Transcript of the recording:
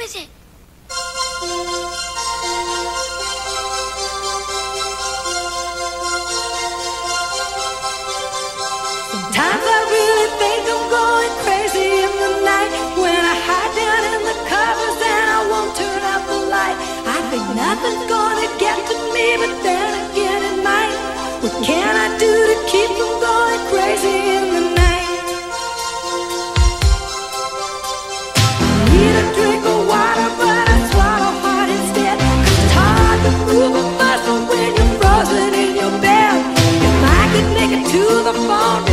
is it? Sometimes I really think I'm going crazy in the night, when I hide down in the covers and I won't turn out the light. I think nothing's gonna get to me, but then again it might. What can I do to keep from going crazy in the night? I need a drink of water, but I swallow hard instead. 'Cause it's hard to move a muscle when you're frozen in your bed. If I could make it to the phone